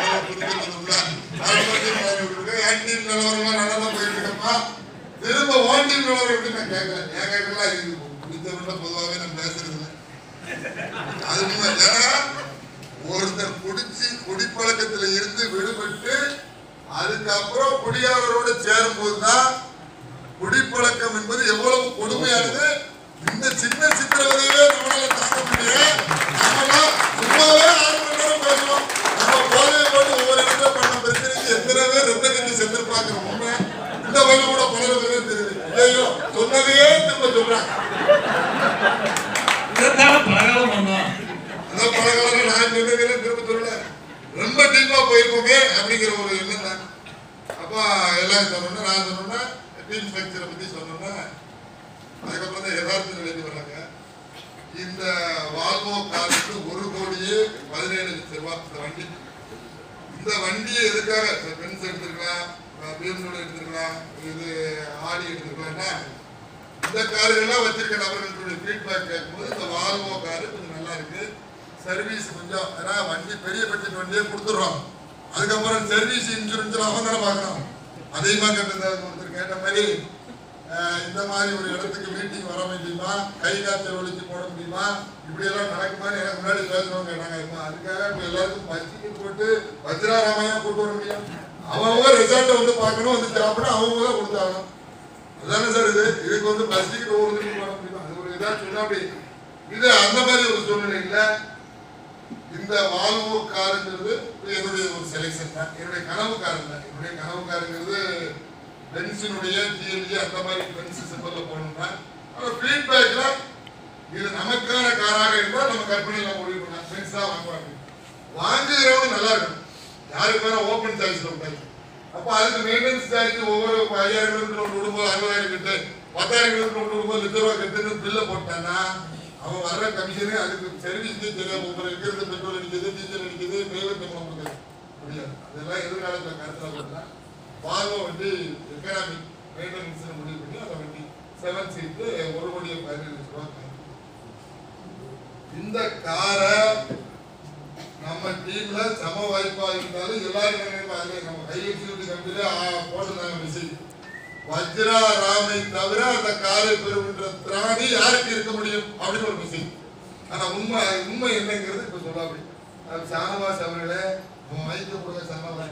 Speaker 1: என் டீம் நிலவரம்லாம் நல்லா தான் போயிட்டு இருக்கப்பா, திரும்ப ஓன் டீம் நிலவரம் எப்படி நான் கேட்கறேன். ஏன் கேட்கலாம் இது பிடித்தவர்கள பொதுவாகவே நான் பேசுறது இல்லை. அது ஏன்னா ஒருத்தர் குடிச்சு குடிப்பழக்கத்துல இருந்து விடுபட்டு அதுக்கப்புறம் குடியாளரோடு சேரும் போதுதான் குடிப்பழக்கம் என்பது எவ்வளவு கொடுமையானது. இந்த சின்ன சித்திரவதையே நம்மளால தாங்க முடியும். நம்மளாம் சும்மாவே 6 மணி நேரம் பேசுவோம். நம்ம போதையை போட்டு ஒவ்வொரு இடத்துல பண்ண பிரச்சனைக்கு எத்தனை பேர் ரத்த கட்டி செத்து பார்க்கிறோம். உண்மை இந்த வழி கூட பல பேர் தெரியுது. ஐயோ சொன்னதையே திரும்ப சொல்றாங்க.
Speaker 2: பலகாலம் வந்தோம்.
Speaker 1: அதான் பலகாலம் நான் சொன்னதே திரும்ப சொல்லல. ரொம்ப டீப்பா போயிருக்கோமே அப்படிங்கிற ஒரு எண்ணம் தான். அப்போ எல்லாம் சொன்னோன்னா நான் சொன்னோன்னா டீம் ஸ்ட்ரக்சரை பத்தி சொன்னோன்னா அதுக்கப்புறம் தான் யதார்த்த நிலைக்கு வர்றாங்க. இந்த வால்வோ காருக்கு 1,17,00,000 ரூபாய் இந்த வண்டி. இந்த வண்டியை எதுக்காக பென்ஸ் எடுத்துருக்கலாம், பிஎம்டபிள்யூ எடுத்துருக்கலாம், இது ஆடி எடுத்துருக்கலாம்னா இந்த காருகள்லாம் வச்சிருக்க நபர்களுடைய ஃபீட்பேக் கேட்கும்போது இந்த வால்வோ காரு கொஞ்சம் நல்லா இருக்கு, சர்வீஸ் கொஞ்சம் ஏன்னா வண்டி பெரிய பட்ஜெட் வண்டியே கொடுத்துட்றோம். அதுக்கப்புறம் சர்வீஸ் இன்சூரன்ஸ் அவங்க தானே பார்க்கணும். அதிகமாக கேட்டது ஒருத்தர் கேட்ட மாதிரி இந்த மாதிரி ஒரு இடத்துக்கு மீட்டிங் வர முடியுமா, கை காய்ச்சல் ஒழிச்சு போட முடியுமா, இப்படி எல்லாம் நடக்குமான்னு எனக்கு முன்னாடி பேசுறவங்க கேட்டாங்க. அதுக்காக இப்போ எல்லாருக்கும் பஸ்டிக்கு போட்டு வஜ்ராராமையா கூட்டு வர முடியும். அவங்க ரிசார்ட்டை வந்து பார்க்கணும், வந்து சாப்பிட அவங்க தான் கொடுத்தாகணும். அதுதானே சார் இது. இதுக்கு வந்து பஸ்டிக்கு ஒவ்வொரு போட முடியுமா? அது ஒரு இதாக சொன்னா அப்படி இது அந்த மாதிரி ஒரு சூழ்நிலை இல்லை. இந்த வால்வோ காருங்கிறது என்னுடைய ஒரு செலெக்ஷன் தான். என்னுடைய கனவு காருங்க. என்னுடைய கனவு காருங்கிறது பென்சினுடைய ஜிஎல்ஜி அந்த மாதிரி பென்சி சிம்பல்ல போகணும்னா ஃபீட்பேக்ல இது நமக்கான காராக இருந்தால் நம்ம கற்பனையில முடிவு பண்ணலாம். பென்ஸ் தான் வாங்குவாங்க. வாங்குறவங்க நல்லா இருக்கும். யாருக்கு வேணா ஓப்பன் சாய்ஸ்ல உண்டாச்சு. அப்போ அதுக்கு மெயின்டெனன்ஸ் சார்ஜ் ஒவ்வொரு 5,000 கிலோமீட்டர் விடும்போது 60,000 கிட்ட 10,000 கிலோமீட்டர் விடும்போது ₹1,00,000 கட்டுன்னு பில்ல போட்டான்னா அவன் வர்ற கமிஷனே அதுக்கு சர்வீஸ்க்கே தெரியாது. ஒவ்வொரு இருக்கிறது பெட்ரோல் அடிக்குது, டீசல் அடிக்குது, டிரைவர் சம்பளம் கொடுக்குது முடியாது. அதெல்லாம் எதிர்காலத்தில் கருத்தில் போட்டா வால்வோ வண்டி எக்கனாமிக் மெயின்டெனன்ஸ் முடிவு பண்ணி அந்த வண்டி 7 சீட்டு 1,15,00,000 இந்த காரை நம்ம டீம்ல சம வாய்ப்பா இருந்தாலும் எல்லாரும் நம்ம கையெழுத்து கம்பெனியில போட்டுருந்தாங்க மெசேஜ். வஜ்ரா ராமை தவிர அந்த காரை பெறுகின்ற திராணி யாருக்கு இருக்க முடியும் அப்படின்னு ஒரு மெசேஜ். ஆனா உண்மை என்னங்கிறது இப்ப சொல்ல அப்படி சானவாஸ் அவர்களே மைக்க போடுங்க. சானவாஸ்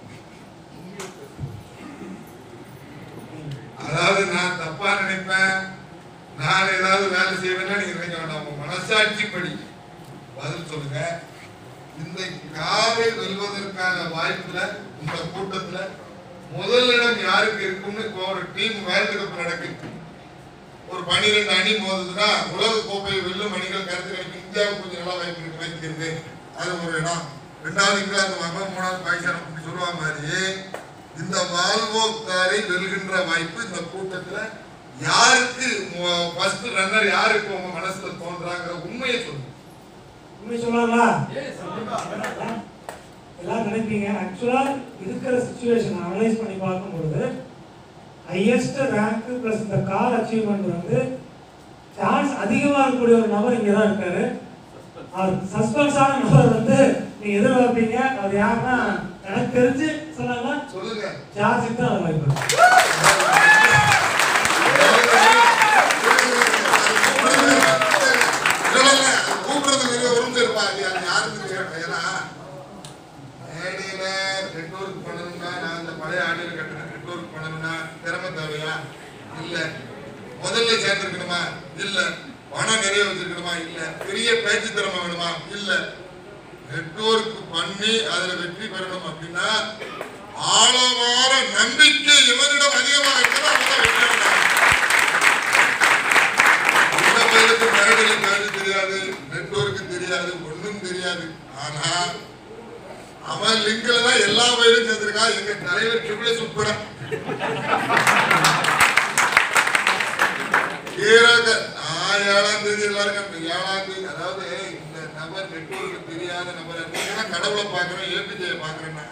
Speaker 1: அதாவது நான் தப்பா நினைப்பேன், நான் ஏதாவது வேலை செய்வேன்னா நீங்க நினைக்க வேண்டாம். உங்க மனசாட்சி படி பதில் சொல்லுங்க. இந்த காரை வெல்வதற்கான வாய்ப்புல இந்த கூட்டத்துல முதலிடம் யாருக்கு இருக்கும்னு இப்போ ஒரு டீம் வேர்ல்டு கப் நடக்குது. ஒரு 12 அணி மோதுதுன்னா உலக கோப்பை வெல்லும் அணிகள் கருத்து கணிப்பு இந்தியாவுக்கு கொஞ்சம் நல்லா வாய்ப்பு கிடைக்கிறது. அது ஒரு இடம். 2வது இங்கிலாந்து வாங்க, 3வது பாகிஸ்தான் அப்படி சொல்லுவா மாதிரி இந்த வால்வோ காரை வெல்கின்ற வாய்ப்பு இந்த கூட்டத்துல யாருக்கு ஃபர்ஸ்ட் ரன்னர் யாருக்கு உங்க மனசுல தோன்றாங்கிற உண்மையை சொல்லுங்க.
Speaker 3: உண்மை சொல்லலாங்களா? எல்லாம் நினைப்பீங்க. ஆக்சுவலா இருக்கிற சிச்சுவேஷன் அனலைஸ் பண்ணி பார்க்கும்போது ஹையஸ்ட் ரேங்க் பிளஸ் இந்த கார் அச்சீவ்மெண்ட் வந்து சான்ஸ் அதிகமாக இருக்கக்கூடிய ஒரு நபர் இங்கே தான் இருக்காரு. அவர் சஸ்பென்ஸான நபர் வந்து நீங்க எதிர்பார்ப்பீங்க. அவர் யாருன்னா எனக்கு தெரிஞ்சு சொன்னாங்கன்னா
Speaker 1: சொல்லுங்க,
Speaker 3: சார்ஜ் தான் அவர் வாய்ப்பு.
Speaker 1: கூப்பிடுறது பண்ணணும்னா திறமை தேவையா? இல்ல. முதல்ல சேர்ந்திருக்கணுமா? இல்ல. பணம் நிறைய வச்சிருக்கணுமா? இல்ல. பெரிய பேச்சு திறமை வேணுமா? இல்ல. நெட்வொர்க் பண்ணி அதுல வெற்றி பெறணும் அப்படின்னா ஆழமான நம்பிக்கை இவனிடம் அதிகமாக இருக்கிறதா பேருக்கு மேடையில பேச தெரியாது, நெட்வொர்க்கு தெரியாது, ஒண்ணும் தெரியாது. ஆனா அவன் லிங்க்ல தான் எல்லா வயலும் சேர்ந்திருக்கா. எங்க தலைவர் ட்ரிபிள்எஸ் உட்பட 7ஆம் தேதி எல்லாருக்கும் 7ஆம் தேதி, அதாவது இந்த நபர் நெட்வொர்க் தெரியாத நபர் கடவுளை பாக்குறேன், ஏபிஜே பாக்குறேன்னா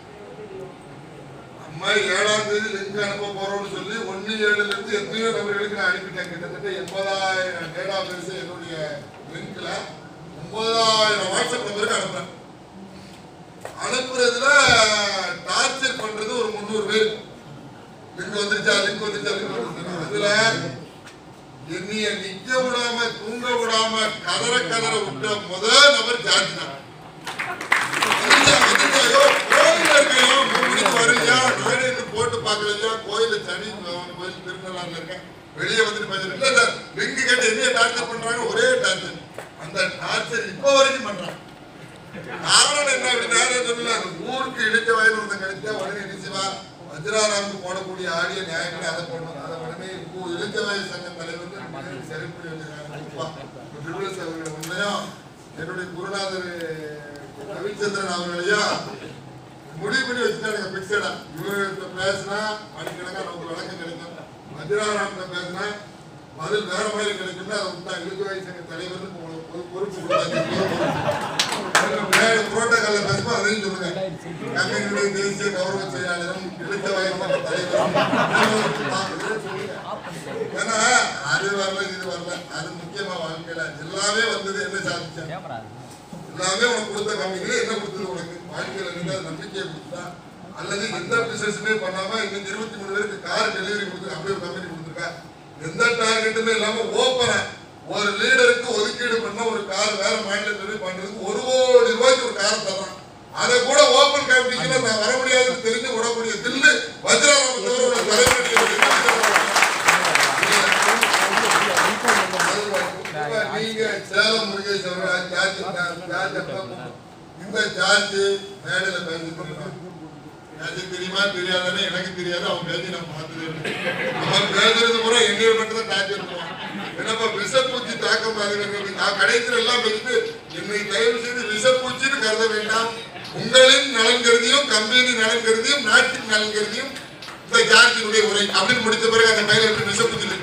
Speaker 1: அம்மா 7ஆம் தேதி லிங்க் அனுப்ப போறோம்னு சொல்லி 1-7 இருந்து எத்தனையோ நபர்களுக்கு நான் அனுப்பிட்டேன். கிட்டத்தட்ட 80,000 டேட்டா பேஸ் என்னுடைய லிங்க்ல 90,000 வாட்ஸ்அப் நம்பருக்கு அனுப்புறேன். அனுப்புறதுல டார்ச்சர் பண்றது ஒரு 300 பேர். லிங்க் வந்துருச்சா, லிங்க் வந்துருச்சா, லிங்க் வந்துருச்சா. அதுல என்னைய நிக்க விடாம தூங்க விடாம கதற விட்ட முதல் நபர் ஜார்ஜ் தான். கோயில் இருக்கையோ 3 மணிக்கு வரலையா, நாடு போட்டு பாக்கலையா, கோயில சனி கோயில் திருநள்ளாறுல இருக்கேன், வெளியே வந்துட்டு பேசுறேன். இல்ல சார் லிங்க் கேட்டு என்னைய டார்ச்சர் பண்றாங்க, ஒரே டார்ச்சர். அந்த டார்ச்சர் இப்ப வரைக்கும் பண்றாங்க. காரணம் என்ன அப்படின்னா சொல்லல, ஊருக்கு இழுக்க வயது ஒருத்தன் கிடைச்சா உடனே நிச்சயமா வஜ்ராராமுக்கு போடக்கூடிய ஆடியோ நியாயங்களை அதை போடணும். அதை உடனே இழுக்க வயது சங்க தலைவர் சரிப்படி வச்சிருக்காங்க. அவர்களை உண்மையும் என்னுடைய குருநாதர் ரவிச்சந்திரன் அவர்களையும் முடிவு பண்ணி வச்சுட்டாங்க பிக்சடா. இவர்கிட்ட பேசினா மணிக்கணக்கா நமக்கு விளக்கம் கிடைக்கும், வஜ்ராராம்கிட்ட பேசினா பதில் வேற மாதிரி கிடைக்கும்னு அதை விட்டா. இழுக்க வயது சங்க தலைவர் பொறுப்பு புரோட்டோகால பேசும்போது அதையும் சொல்லுங்க. கம்பெனியுடைய தேசிய கௌரவ செயலாளரும் இழுக்க வயது தலைவர். ஏன்னா அது வரல இது வரல, அது முக்கியமா வாழ்க்கையில எல்லாமே வந்தது. என்ன சாதிச்சேன்? எல்லாமே உனக்கு கொடுத்த கம்பெனியில என்ன கொடுத்தது? உனக்கு வாழ்க்கையில இருந்து நம்பிக்கையை கொடுத்தா, அல்லது எந்த பிசினஸுமே பண்ணாம இன்னும் 23 பேருக்கு கார் டெலிவரி கொடுத்து அப்படியே ஒரு கம்பெனி கொடுத்துருக்கா. எந்த டார்கெட்டுமே இல்லாம ஓப்பனா ஒரு லீடருக்கு ஒதுக்கீடு பண்ண ஒரு கார் வேற மாநிலத்தில் பண்றதுக்கு 1 கோடி ரூபாய்க்கு ஒரு கார் தர்றான். அதை கூட ஓப்பன் கம்பெனிக்குள்ள நான் வர முடியாதுன்னு தெரிஞ்சு விடக்கூடிய தில்லு வஜ்ராராமத்தோட தலைவர். நீங்க சேலம் முருகேஷ் இந்த ஜார்ஜ் மேடையில பேசிட்டு தெரியுமா தெரியாதானே எனக்கு தெரியாது. அவன் பேசி நான் பார்த்தது. அவன் பேசுறது கூட என்னைய மட்டும் தான் டார்ச்சர் பண்ணுவான். என்னப்பா விஷப்பூச்சி தாக்கம் பாதுகாக்கிறது. நான் கடைசியில் எல்லாம் பேசிட்டு என்னை தயவு செய்து விஷப்பூச்சின்னு கருத வேண்டாம். உங்களின் நலன் கருதியும் கம்பெனி நலன் கருதியும் நாட்டின் நலன் கருதியும் இந்த ஜார்ஜினுடைய உரை அப்படின்னு முடித்த பிறகு அந்த கையில் விஷப்பூச்சி